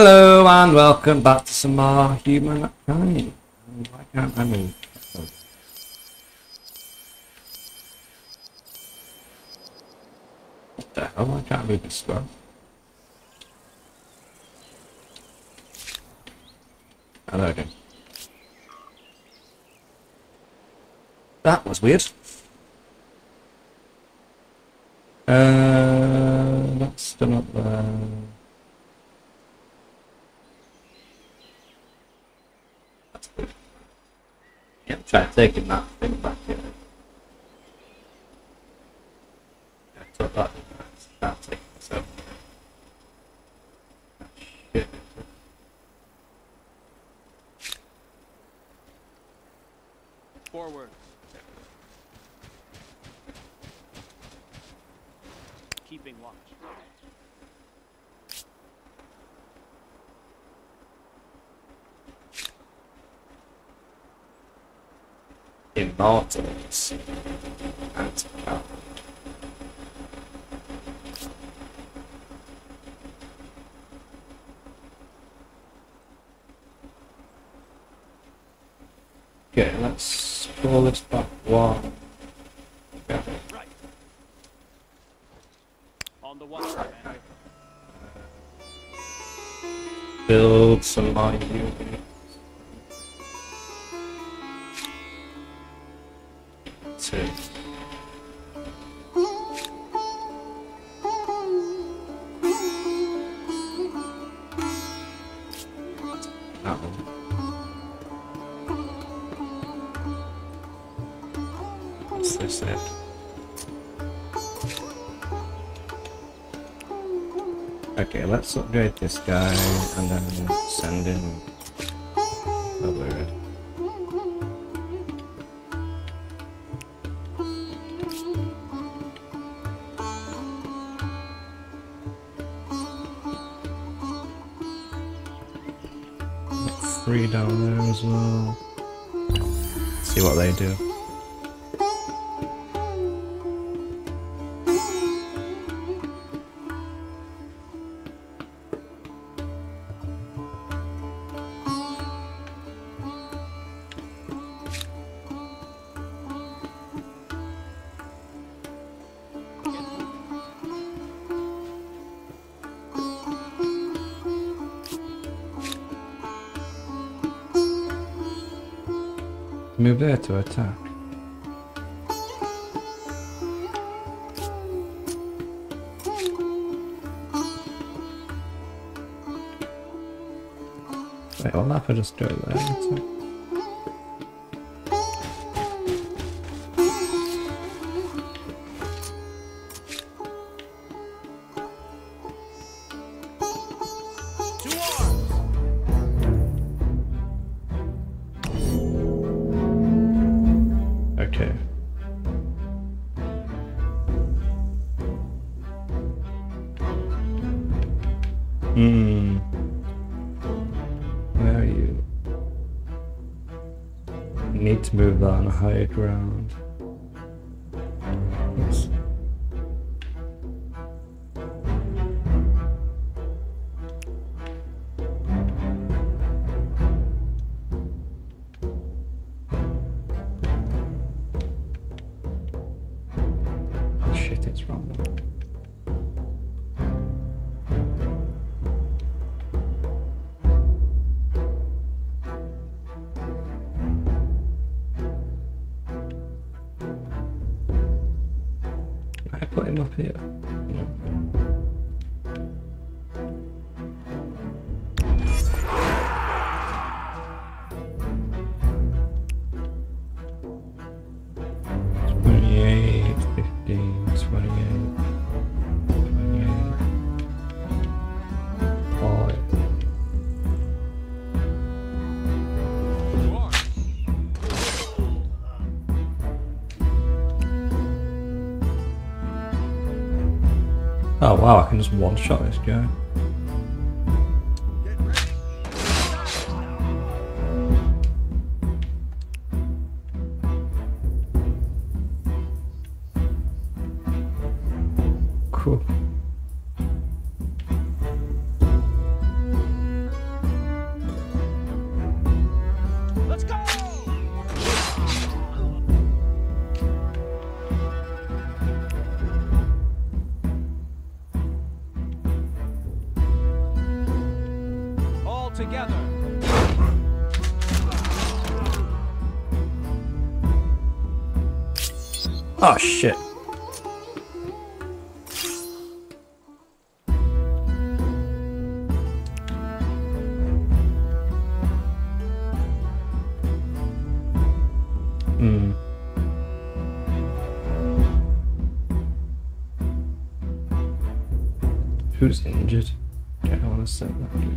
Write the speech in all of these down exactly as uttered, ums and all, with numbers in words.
Hello and welcome back to some more Humankind. Why can't I move? Oh. What the hell? I can't move this scroll. Oh, there we go. That was weird. Uh, that's still not there. Yeah, try taking that thing back here. Yeah, took that. Can't take this out. Shit. Forward. Keeping watch. Immortals and power. Okay, let's pull this back one. Okay. Right. On the watch, Commander. Build some more units. Two. That one. What's this then? Okay, let's upgrade this guy and then send in over. Three down there as well. See what they do. Move there to attack. Wait, I'll have to just do it there. Attack. Okay. Hmm. Where are you? You need to move that on a higher ground. Oops. Shit, it's wrong. I put him up here. No. twenty-eight, fifteen, twenty-eight, twenty-eight, five. Oh wow, I can just one-shot this guy. Cool. together. Oh shit. Hmm. Who's injured? Okay, I want to set that dude.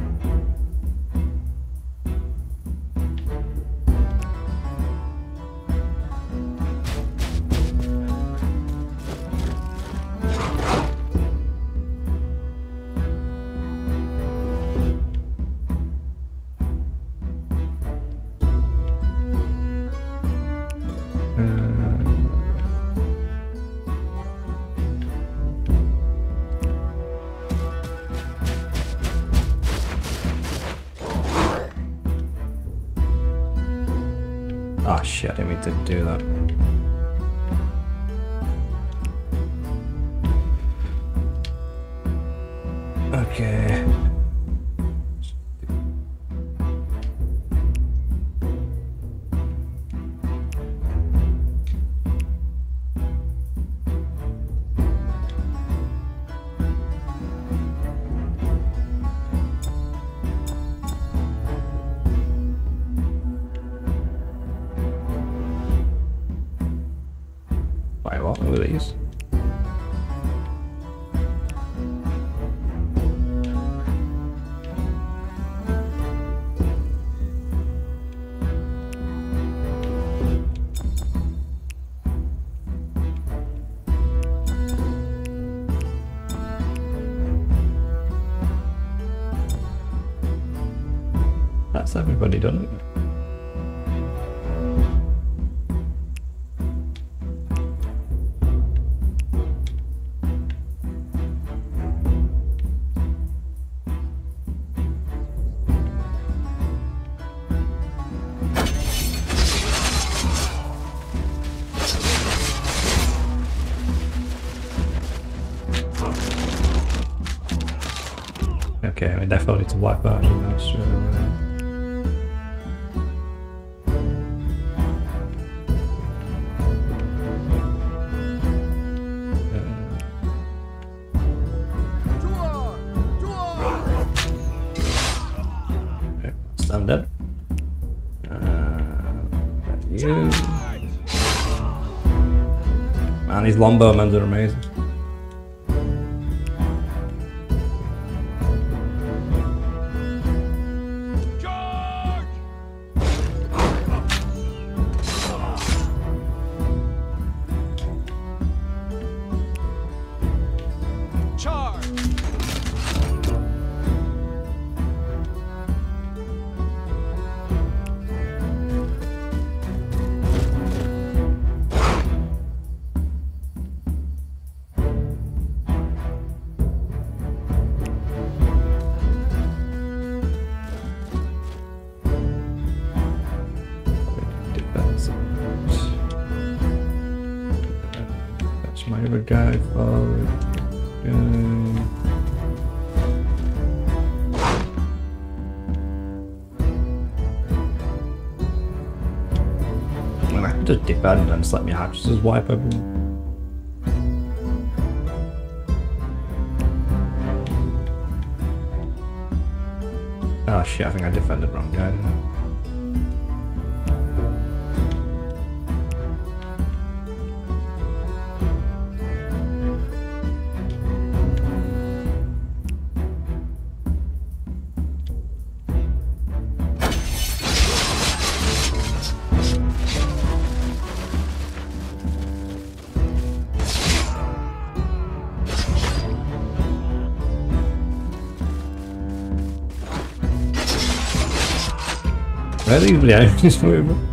Oh shit, I didn't mean to do that. Okay. Wait, what? Who are these? That's everybody done it. Okay, we definitely need to wipe out now straight away. Okay, I'm dead. Uh, you. Man, these longbow men are amazing. That's my other guy forward. Guy. I can just defend and just let me hatch just wipe everyone. Oh shit, I think I defended the wrong guy, didn't I? Where are these reactions moving?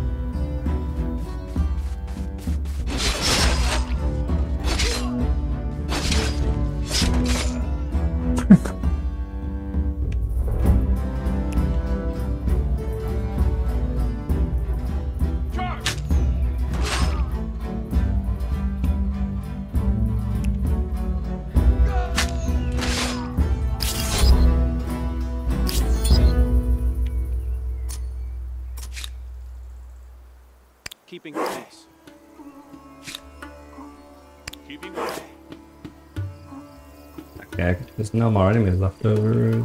Keeping pace. Keeping pace. Okay, there's no more enemies left over.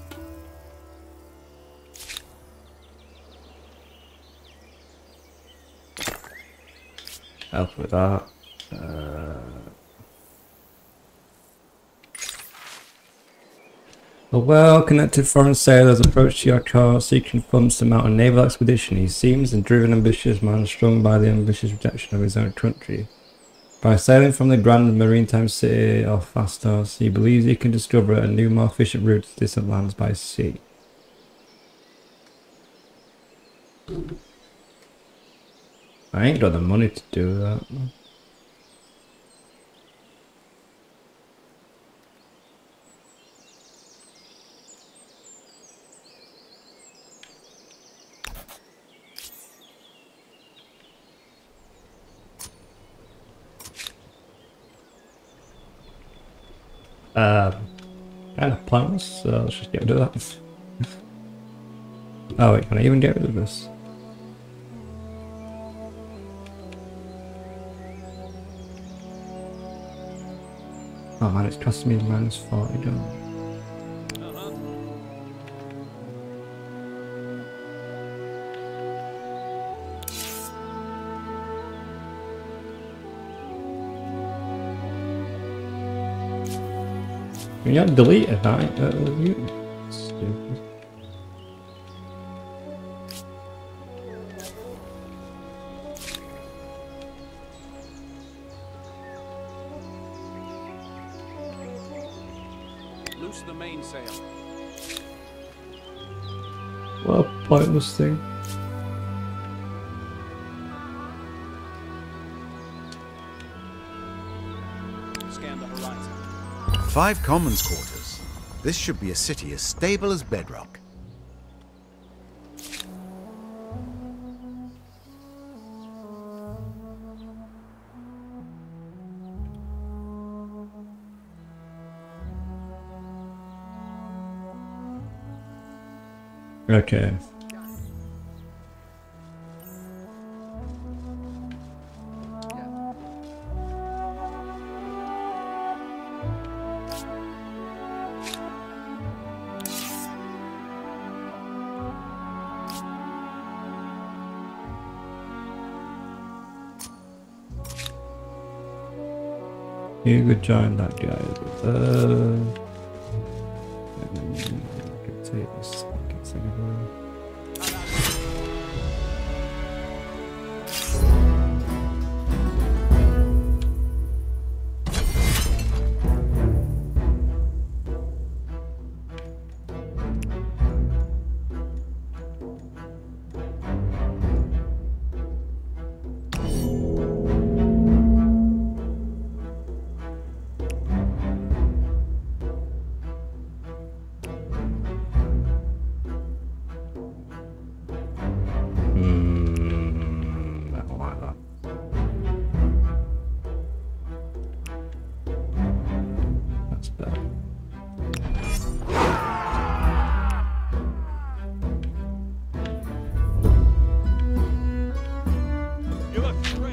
Help with that. Uh, a well-connected foreign sailor has approached your car seeking funds to mount a naval expedition. He seems a driven, ambitious man, strung by the ambitious rejection of his own country. By sailing from the grand maritime city of Fastos, he believes he can discover a new, more efficient route to distant lands by sea. I ain't got the money to do that. Uh, kind of pointless, so let's just get rid of that. Oh wait, can I even get rid of this? Oh man, it's costing me minus forty dollars. Uh-huh. You got delete it, right? That was you. Stupid. Loose the mainsail. What a pointless thing. Scan the horizon. Five commons quarters. This should be a city as stable as bedrock. Okay. You could join that guy over there. And then you could take this fucking thing away. Hmm, I don't like that. That's better. You look great.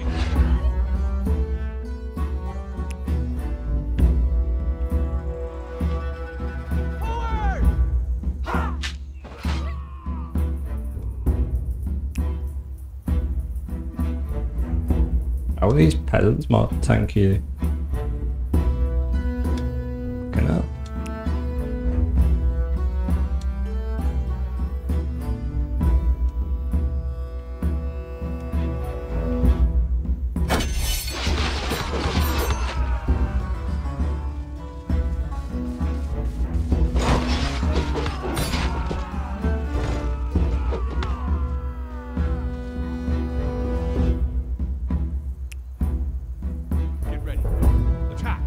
Forward! Ha! How are these peasants more tanky? Fucking hell. Get ready. Attack.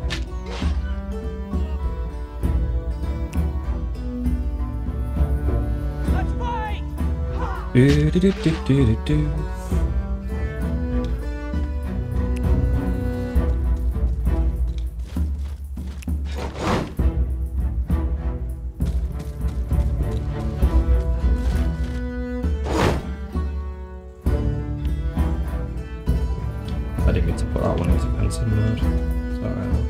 Let's fight! Do, do, do, do, do, do, do. thousand mode. It's alright.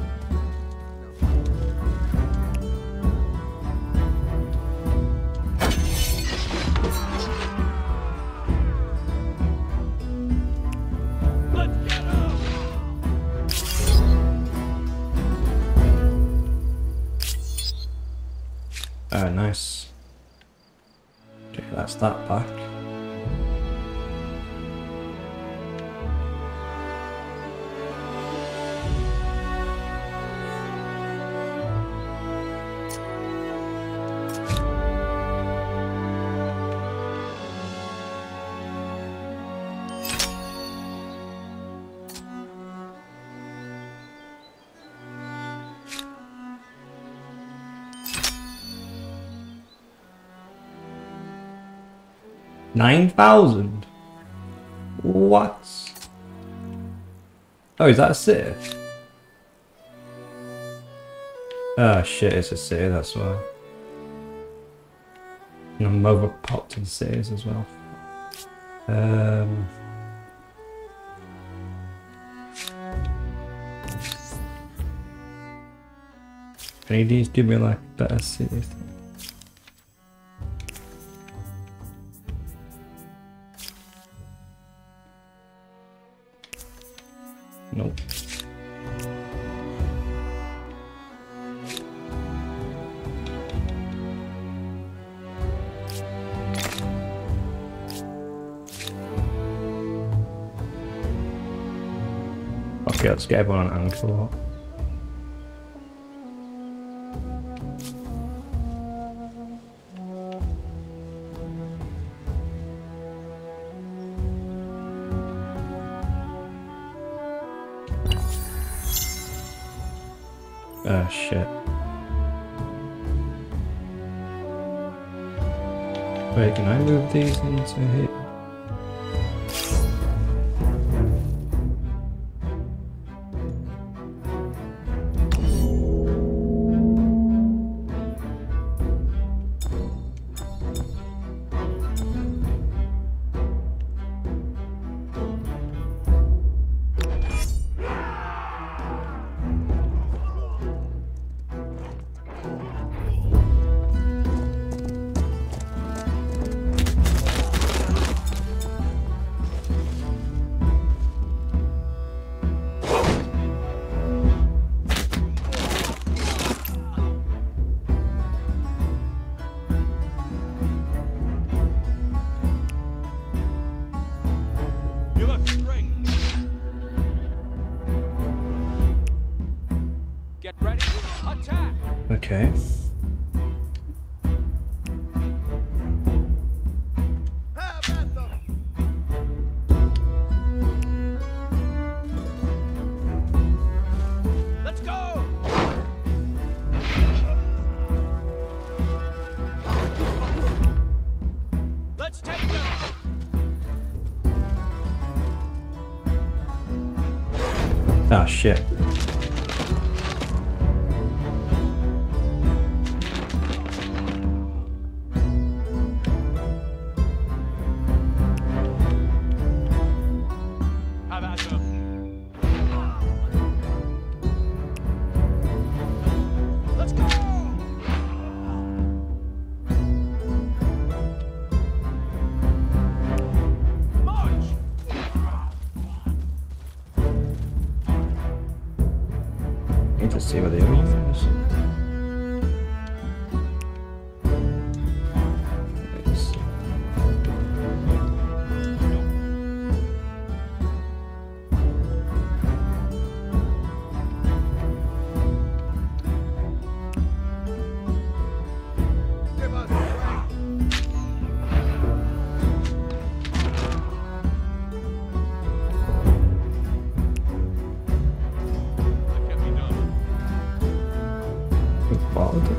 Let's get him! Oh, nice. Okay, that's that back. Nine thousand? What? Oh, is that a city? Oh shit, it's a city, that's why. And I'm overpopped in cities as well. Um... Can you just give me like better cities? Nope. Okay, let's get everyone on Ankor Wat. Oh shit. Wait, can I move these into here? You look great. Get ready. Attack. Okay. Have at them. Let's go. Let's take them. Ah shit. Have at them. Let's go. March. Need to see where the other one is. Nice. Give us That can't be done. Quality.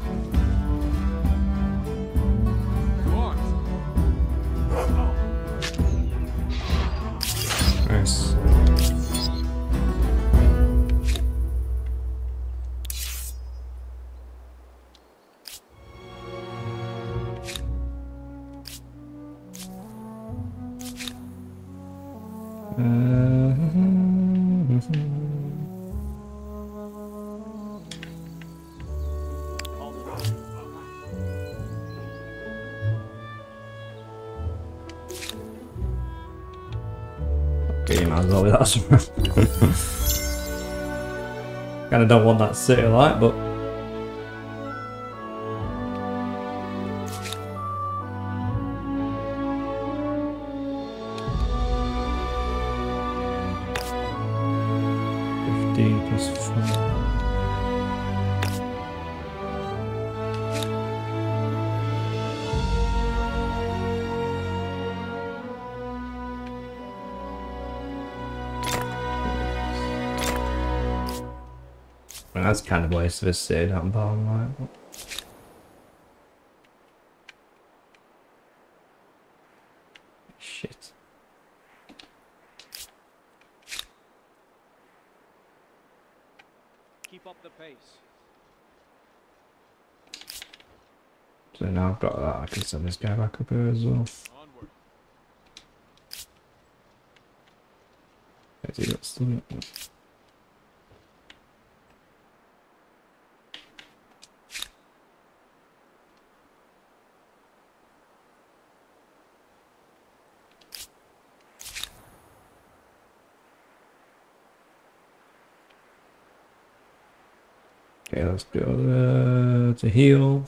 Arms. Nice. Uh, Yeah, you might as well with that. Kinda don't want that city light, but fifteen plus five. I mean, that's kind of a waste of a city down bottom right. But... Shit. Keep up the pace. So now I've got that, I can send this guy back up here as well. Onward. Has he got still? Okay, let's go uh, to heal.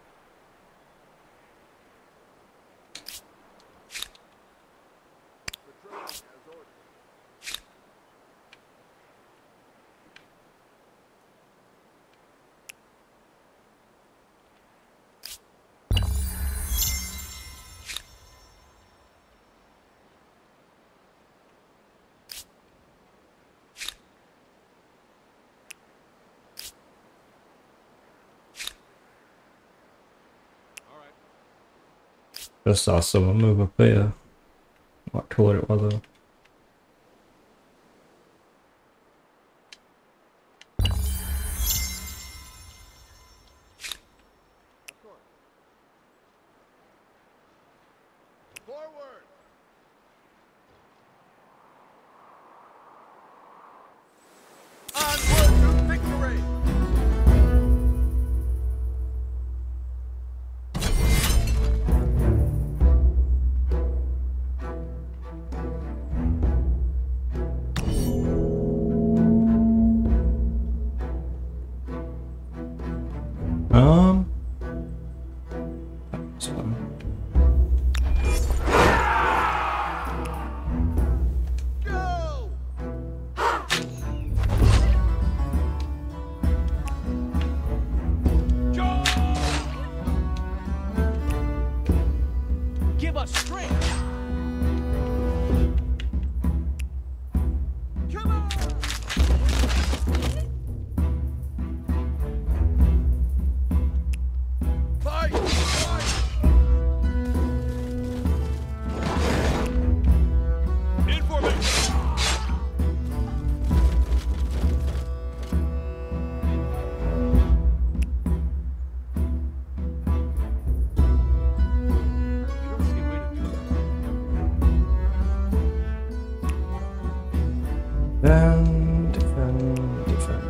Just saw someone move up here. What colour it was though. Forward. Onward to victory. Um. That's fine. Go. Go. Give us strength. Come on. Fight. Fight. Information. You don't see a way to do that. Then defend, defend.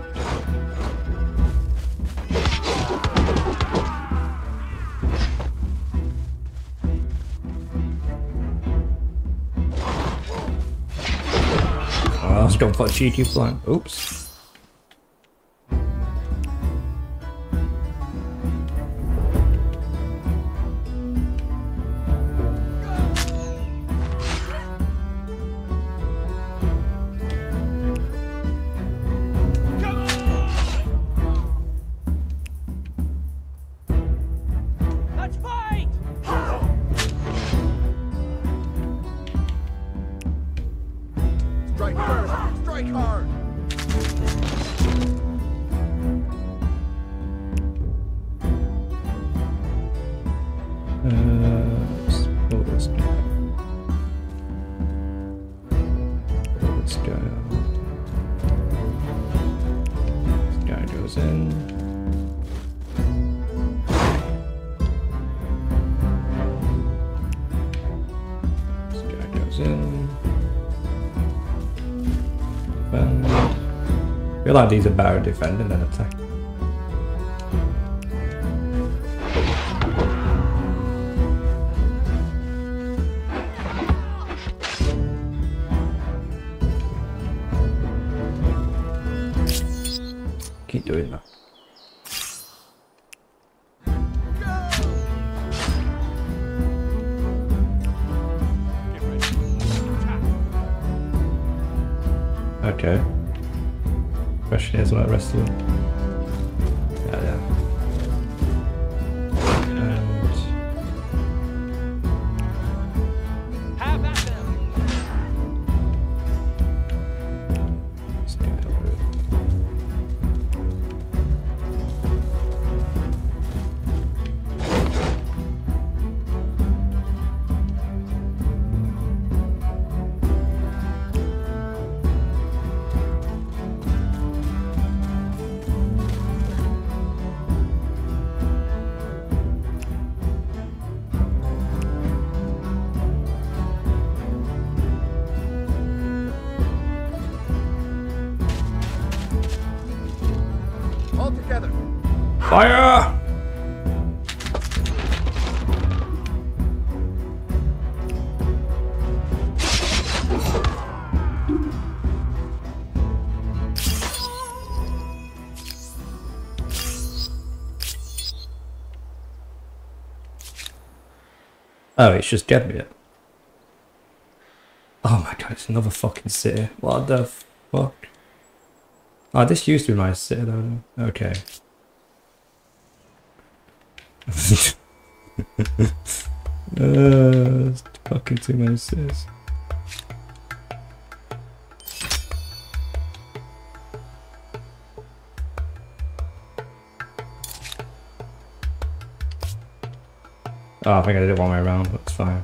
Oh, I was going for a cheeky flank. Oops. Let's fight! Strike first. Strike hard. Uh, let's pull this guy. Pull this guy out. This guy goes in. This guy goes in. Defend. I feel like these are better defending than attack. Okay. Question is what the rest of them. Yeah, yeah. And Have at them. let's get over it. All together. Fire! Oh, it's just Gebiet. Oh my god, it's another fucking city. What the fuck? Oh, this used to be my city though. Okay. uh, it's fucking too many cities. Oh, I think I did it one way around, but it's fine.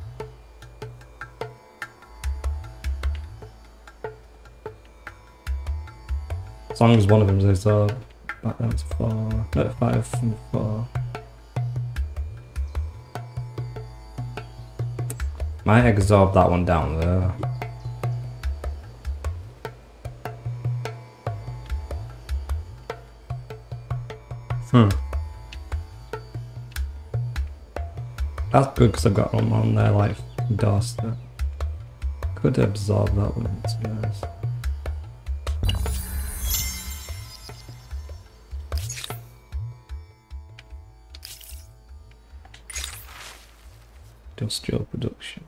As long as one of them is uh, back down to four. No, five from four. Might absorb that one down there. Hmm. That's good because I've got one on there like doorstep. Could absorb that one, to be honest. Industrial production.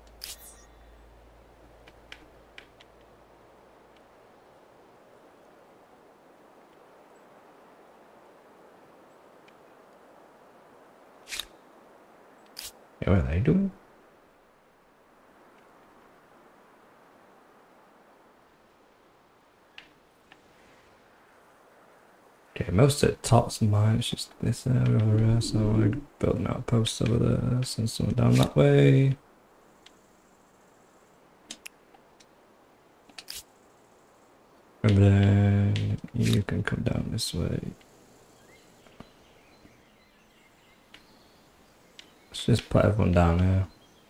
Yeah, what are they doing? Okay, most of the top's mine, it's just this area over there, so I'm building out posts over there, send someone down that way. And then you can come down this way. Let's just put everyone down here.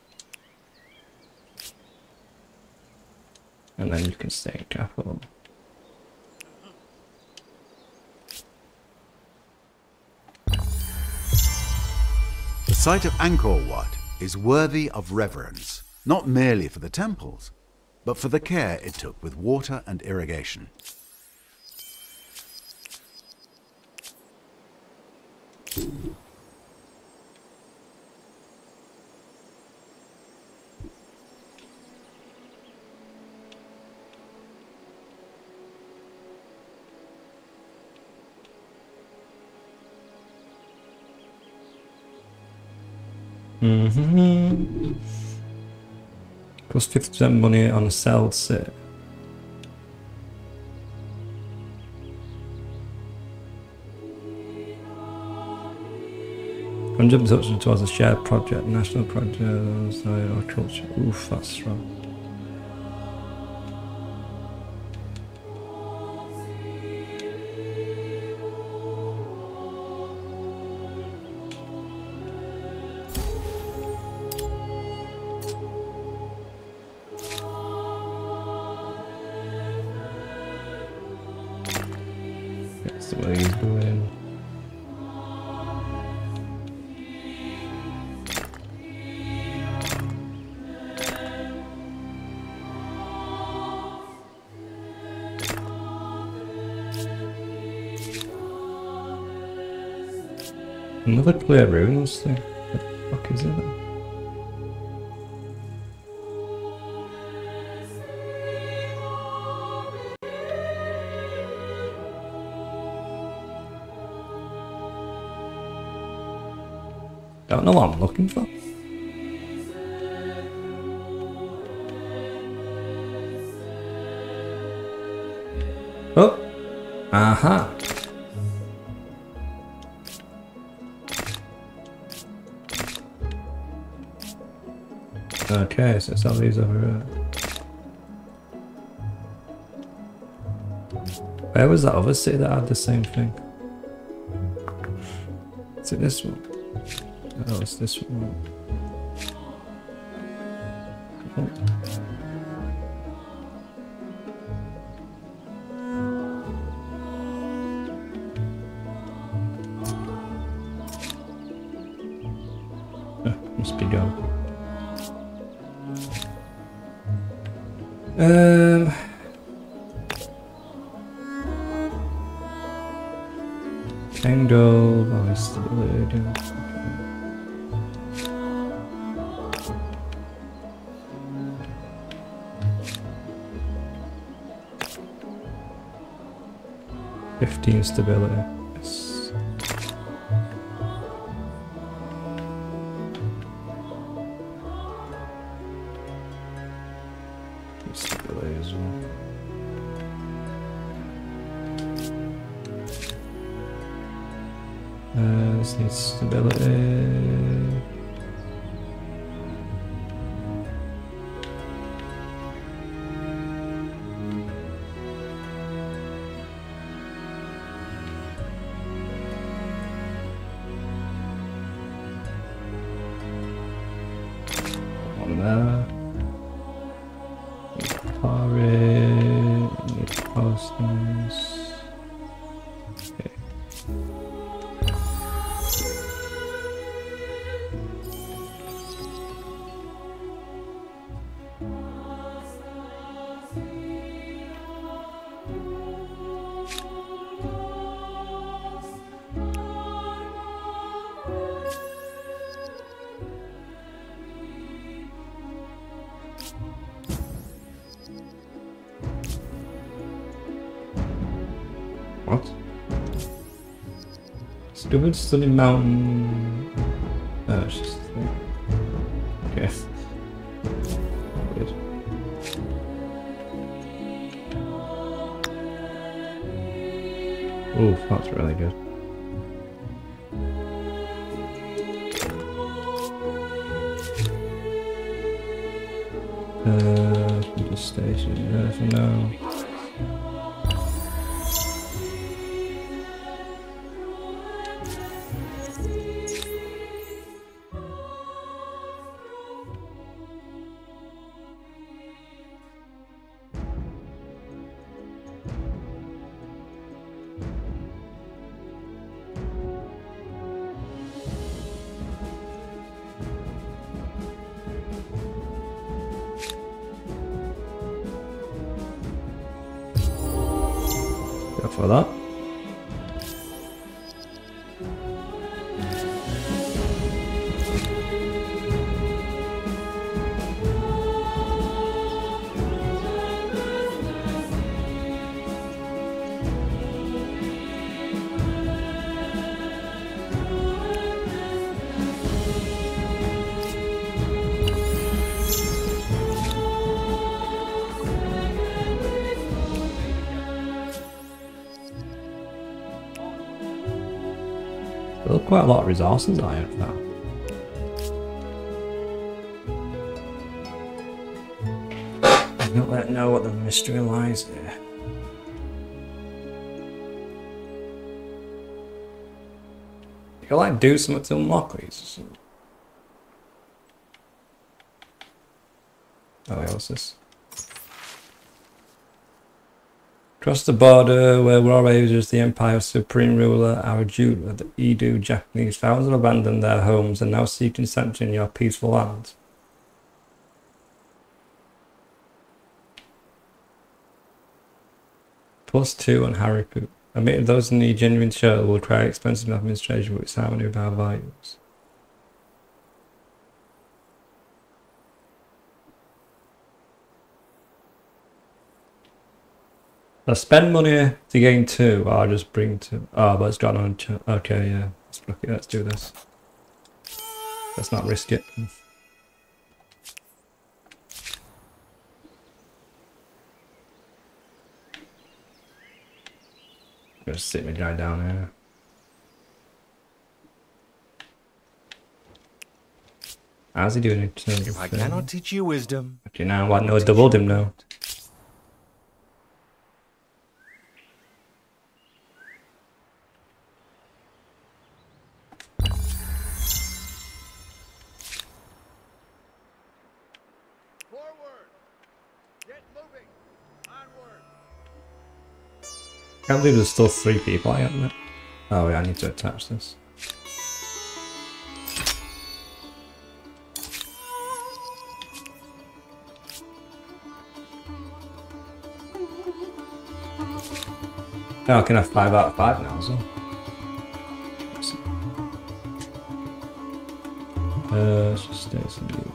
And then you can stay in capital. The site of Ankor Wat is worthy of reverence, not merely for the temples, but for the care it took with water and irrigation. Mm-hmm. Plus fifty percent money on a cell sit. one hundred percent towards a shared project, national project, or culture. Oof, that's strong. That's the way he's doing. Another clear runes thing. What the fuck is it? Don't know what I'm looking for. Oh! Aha! Okay, so it's all these over here. Where was that other city that had the same thing? Is it this one? Oh, it's this one. Oh. Oh, must be gone. Um... Angle, oh, stability. Fifteen stability. Yes. Stability as well. Uh, this needs stability. On there. Carry. Need posters. What? Stupid stunning mountain. Oh, it's just a thing. Okay. Weird. Ooh, that's really good. Uh, just station there for now. Go for that. Still quite a lot of resources I have now. I'm not letting know what the mystery lies there. You can like do something to unlock these. Oh, what's this? Across the border, where war rages the Empire's supreme ruler, our Judah, the Edo Japanese, thousands have abandoned their homes and now seeking sanctuary in your peaceful land. Plus two on Haripu. Admitted those in the genuine show will try expensive administration, but it's harmony with our values. I spend money to gain two, or I just bring two. Oh, but it's got on. Okay, yeah. Let's look at. Let's do this. Let's not risk it. Just sit my guy down here. How's he doing in terms of... I cannot teach you wisdom. Okay, now what? No, doubled him now. Forward. Get moving. Onward. Can't believe there's still three people, haven't there? Oh yeah, I need to attach this. Oh, I can have five out of five now as well. Uh, let's just stay some leave.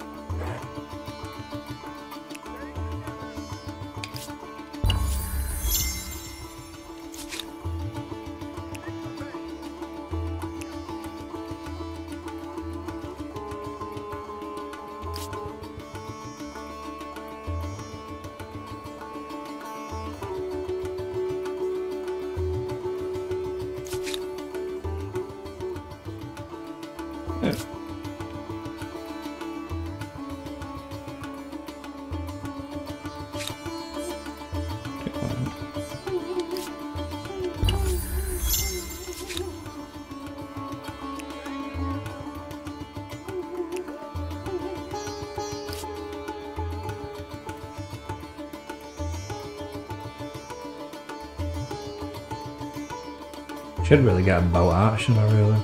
Should really get a bow out, shouldn't I really?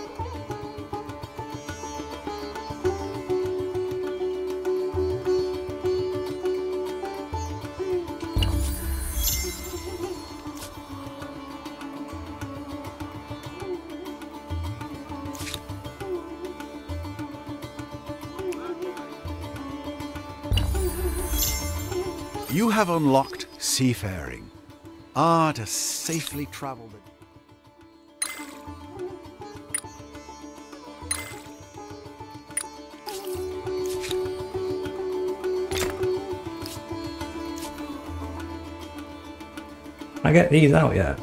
You have unlocked seafaring. Ah, to safely travel the... I get these out yet?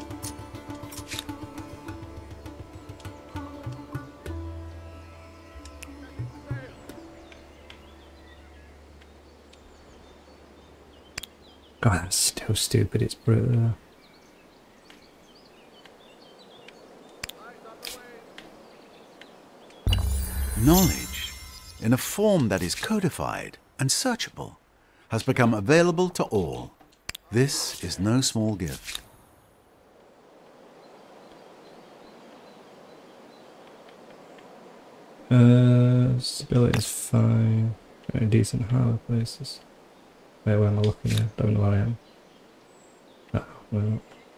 God, that's so stupid, it's brutal. Knowledge, in a form that is codified and searchable, has become available to all. This is no small gift. Uh, stability is fine. Very decent harbor places. Wait, where am I looking at? Don't know where I am. Oh, well.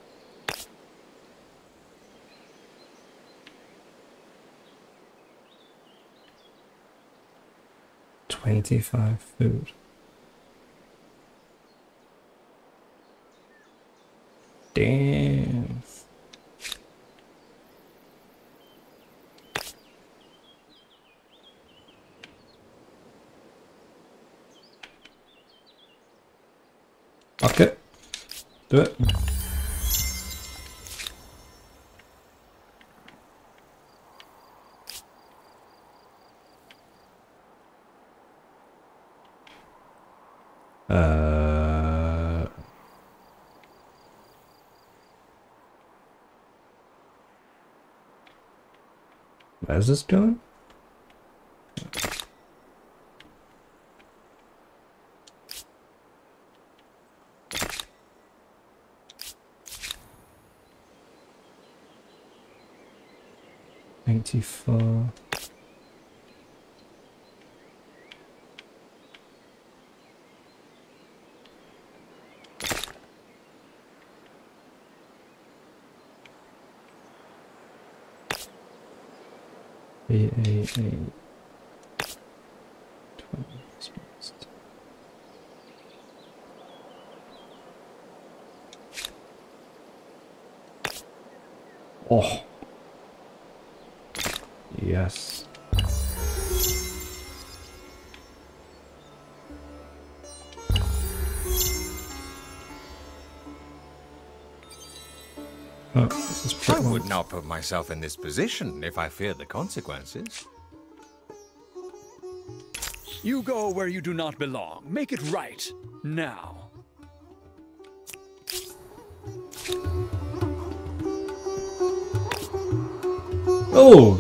Twenty-five food. Damn. Okay. Do it. Uh Where's this going? Ninety-four. Eight, eight, eight. Twenty. Oh. Yes. Oh, this is I pretty would one. not put myself in this position if I feared the consequences. You go where you do not belong. Make it right. Now. Oh!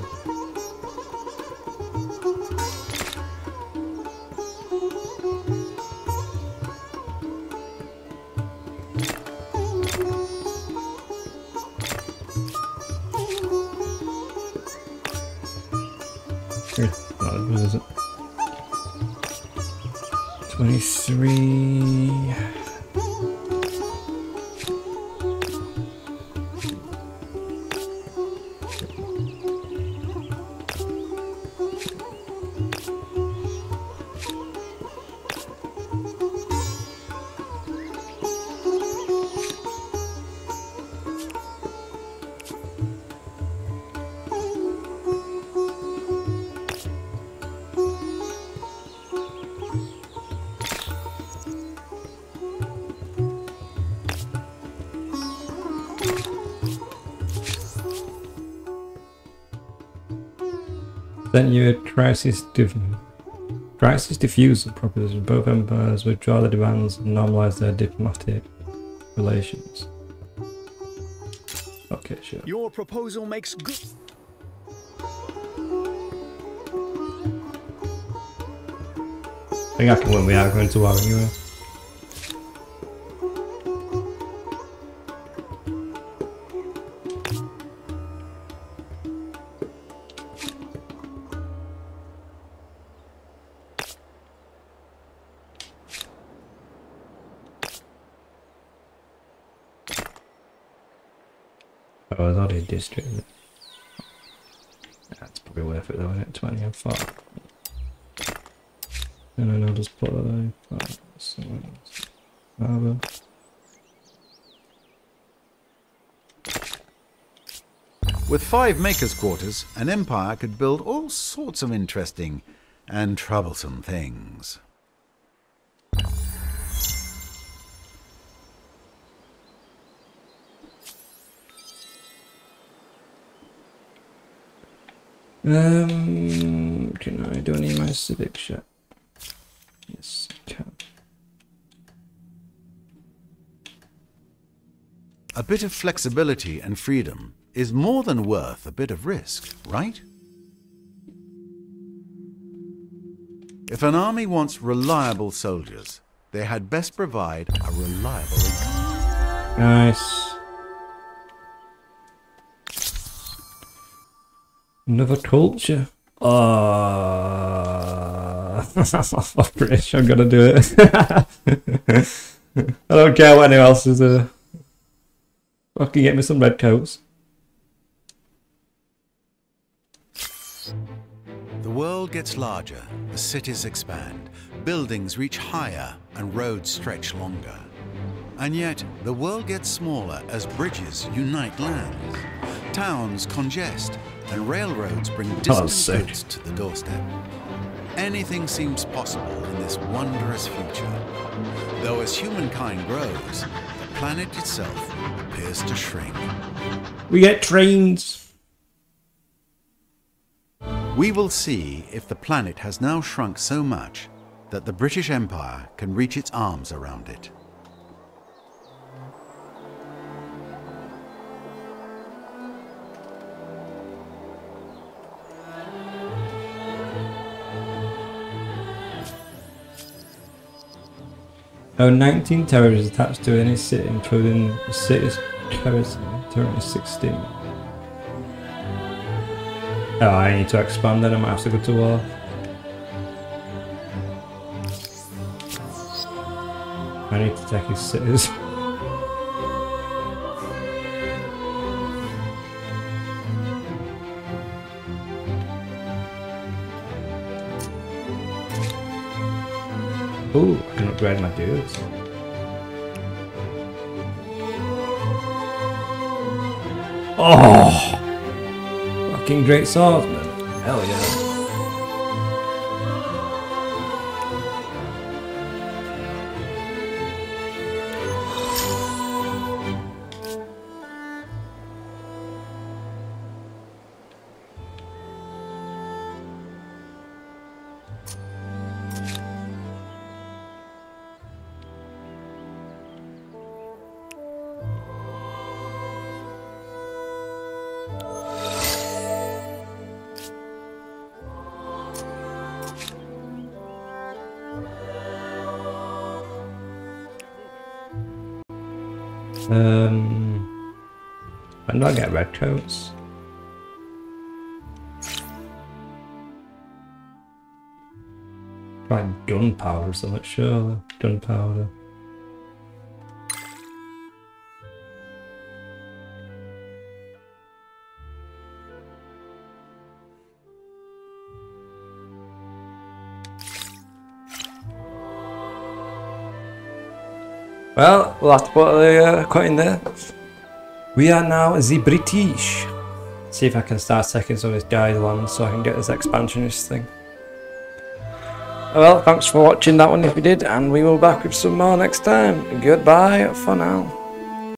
Here, not what is it? twenty-three. Then you a crisis diff crisis diffusal proposition. Both empires withdraw their demands and normalise their diplomatic relations. Okay, sure. Your proposal makes good. I think I can win. We are going to war anyway. Oh, it's already a district. That's probably worth it though, isn't it? twenty and five. And then I'll just put that there. Five, seven, harbour. With five makers' quarters, an empire could build all sorts of interesting and troublesome things. Um, can I do any of my civic shit? Yes, I can. A bit of flexibility and freedom is more than worth a bit of risk, right? If an army wants reliable soldiers, they had best provide a reliable income. Nice. Another culture. Ah, I'm British. I'm gonna do it. I don't care what anyone else is. Uh, fucking get me some redcoats. The world gets larger, the cities expand, buildings reach higher, and roads stretch longer. And yet, the world gets smaller as bridges unite lands, towns congest, and railroads bring distant sick. goods to the doorstep. Anything seems possible in this wondrous future. Though as humankind grows, the planet itself appears to shrink. We get trains. We will see if the planet has now shrunk so much that the British Empire can reach its arms around it. Oh, nineteen territories attached to any city, including the city's territory. Territory sixteen. Oh, I need to expand then. I might have to go to war. I need to take his cities. Ooh, I can upgrade my dudes. Oh! Fucking great swordsman. Hell yeah. Um, when do I get Redcoats? Try gunpowder or something, surely. Gunpowder. Well, we'll have to put the uh, cut in there. We are now the British. See if I can start taking some of this guy's land so I can get this expansionist thing. Well, thanks for watching that one if you did, and we will be back with some more next time. Goodbye for now.